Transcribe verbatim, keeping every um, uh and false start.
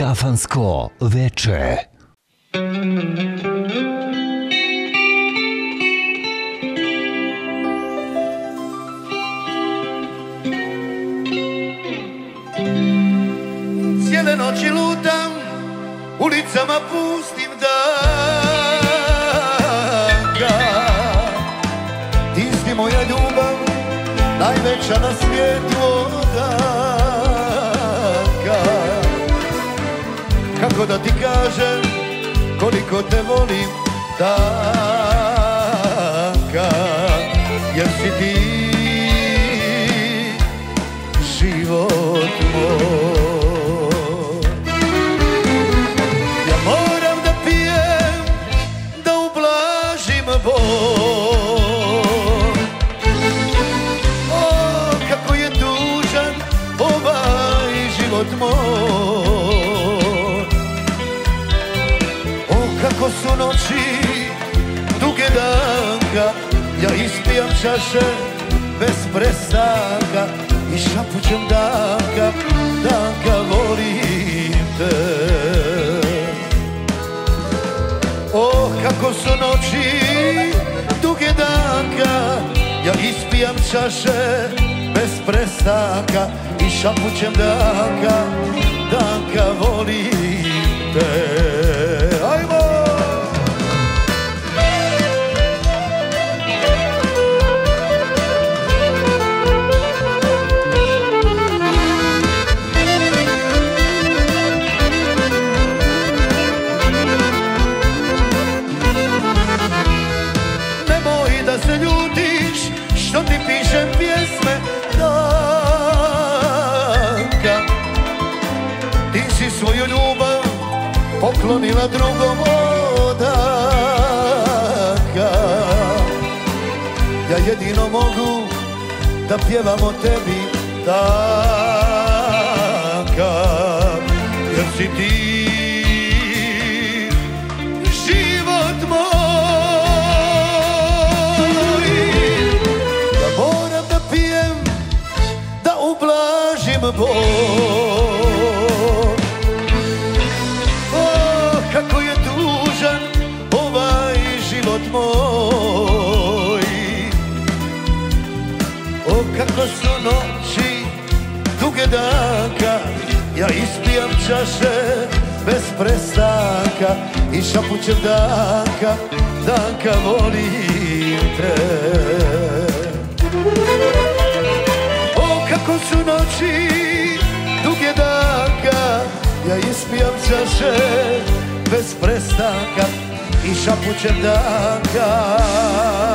Kafansko veče. Cijele noći lutam ulicama pustim danka. Ti si moja ljubav, najveća na svijetu odanka. Kako da ti kažem koliko te volim danka, jer si ti život moj. O, kako su noći duge danka, ja ispijam čaše bez prestanka i šapućem danka, danka volim te. O, kako su noći duge danka, ja ispijam čaše bez prestanka i šapućem danka, danka volim te. Ajmo! Nemoj da se ljutiš što ti pišem pjesme danka. Ti si svoju ljubav poklonila drugom odanka. Ja jedino mogu da pjevam o tebi danka, jer si ti život moj. Ja moram da pijem, da ublažim bol. Kako je tužan ovaj život moj. O, kako su noći duge danka, ja ispijam čaše bez prestanka i šapućem danka, danka volim te. O, kako su noći duge danka, ja ispijam čaše bez prestanka i šapućem danka.